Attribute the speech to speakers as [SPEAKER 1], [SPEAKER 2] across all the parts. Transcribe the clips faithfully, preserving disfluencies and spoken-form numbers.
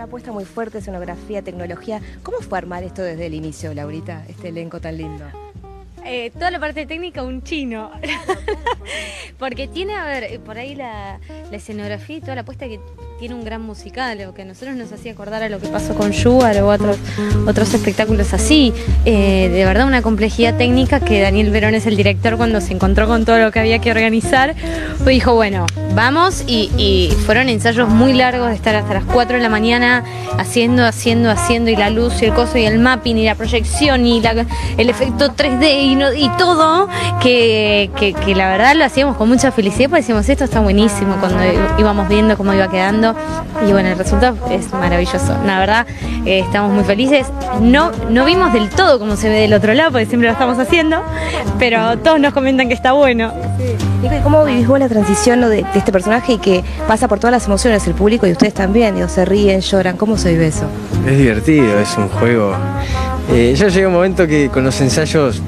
[SPEAKER 1] una apuesta muy fuerte, escenografía, tecnología. ¿Cómo fue armar esto desde el inicio, Laurita, este elenco tan lindo?
[SPEAKER 2] Eh, toda la parte técnica un chino. Porque tiene, a ver, por ahí la, la escenografía y toda la apuesta que tiene un gran musical, o que a nosotros nos hacía acordar a lo que pasó con Sugar o otros, otros espectáculos así. Eh, de verdad una complejidad técnica que Daniel Verón es el director, cuando se encontró con todo lo que había que organizar, pues dijo, bueno, vamos, y, y fueron ensayos muy largos de estar hasta las cuatro de la mañana haciendo, haciendo, haciendo, y la luz y el coso y el mapping y la proyección y la, el efecto tres D y, no, y todo, que, que, que la verdad lo hacíamos con mucha felicidad, porque decíamos, esto está buenísimo, cuando íbamos viendo cómo iba quedando, y bueno, el resultado es maravilloso. La verdad, eh, estamos muy felices. No, no vimos del todo cómo se ve del otro lado, porque siempre lo estamos haciendo, pero todos nos comentan que está bueno.
[SPEAKER 1] Sí. Nico, ¿y cómo vivís vos la transición, ¿no, de, de este personaje y que pasa por todas las emociones, el público y ustedes también? Digo, se ríen, lloran, ¿cómo se vive eso?
[SPEAKER 3] Es divertido, es un juego. Eh, ya llega un momento que con los ensayos,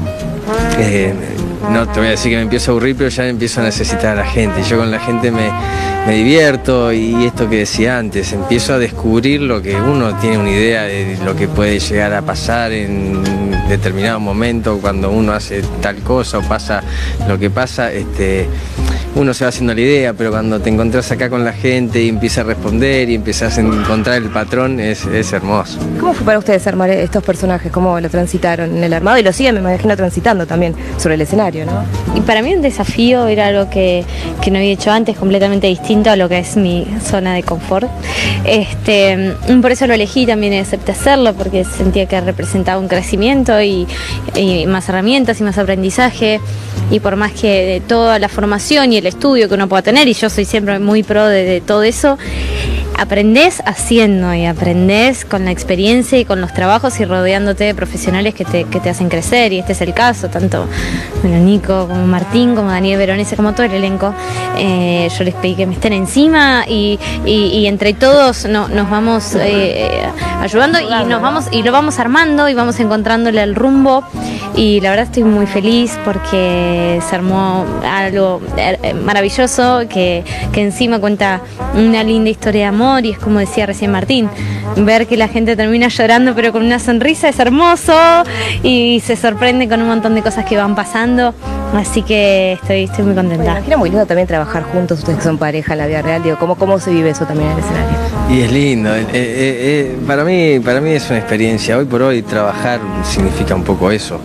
[SPEAKER 3] eh, no te voy a decir que me empiezo a aburrir, pero ya empiezo a necesitar a la gente. Yo con la gente me, me divierto, y esto que decía antes, empiezo a descubrir lo que uno tiene una idea de lo que puede llegar a pasar en determinado momento, cuando uno hace tal cosa o pasa lo que pasa. Este, uno se va haciendo la idea, pero cuando te encontrás acá con la gente y empiezas a responder y empiezas a encontrar el patrón, es, es hermoso.
[SPEAKER 1] ¿Cómo fue para ustedes armar estos personajes? ¿Cómo lo transitaron en el armado? Y lo siguen, me imagino, transitando también sobre el escenario, ¿no?
[SPEAKER 2] Y para mí un desafío era algo que, que no había hecho antes, completamente distinto a lo que es mi zona de confort. Este, por eso lo elegí también y acepté hacerlo, porque sentía que representaba un crecimiento y, y más herramientas y más aprendizaje. Y por más que de toda la formación y el estudio que uno pueda tener, y yo soy siempre muy pro de, de todo eso, aprendés haciendo, y aprendés con la experiencia y con los trabajos y rodeándote de profesionales que te, que te hacen crecer, y este es el caso, tanto bueno, Nico como Martín, como Daniel Veronese, como todo el elenco. Eh, yo les pedí que me estén encima, y, y, y entre todos no, nos vamos eh, ayudando, y nos vamos y lo vamos armando y vamos encontrándole el rumbo, y la verdad estoy muy feliz porque se armó algo maravilloso que, que encima cuenta una linda historia de amor. Y es como decía recién Martín, ver que la gente termina llorando pero con una sonrisa es hermoso, y se sorprende con un montón de cosas que van pasando, así que estoy, estoy muy contenta.
[SPEAKER 1] Bueno, imagino muy lindo también trabajar juntos, ustedes que son pareja en la vida real, digo, ¿cómo, cómo se vive eso también en el escenario?
[SPEAKER 3] Y es lindo, eh, eh, eh, para mí, para mí es una experiencia. Hoy por hoy trabajar significa un poco eso.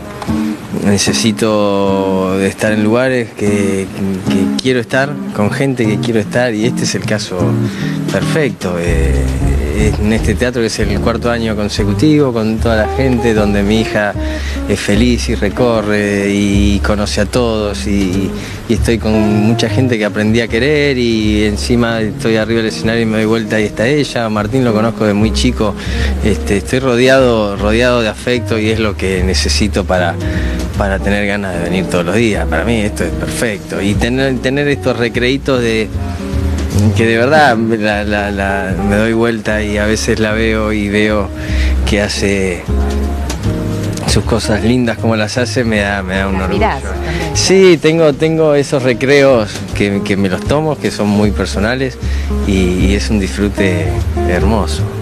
[SPEAKER 3] Necesito estar en lugares que, que quiero estar, con gente que quiero estar, y este es el caso perfecto. Eh, en este teatro, que es el cuarto año consecutivo, con toda la gente, donde mi hija es feliz y recorre y conoce a todos, y, y estoy con mucha gente que aprendí a querer, y encima estoy arriba del escenario y me doy vuelta y está ella. Martín lo conozco de muy chico. Este, estoy rodeado, rodeado de afecto, y es lo que necesito para, para tener ganas de venir todos los días. Para mí esto es perfecto, y tener, tener estos recreitos de que de verdad la, la, la, me doy vuelta y a veces la veo y veo que hace sus cosas lindas como las hace, me da, me da un orgullo. Sí, tengo, tengo esos recreos que, que me los tomo, que son muy personales, y, y es un disfrute hermoso.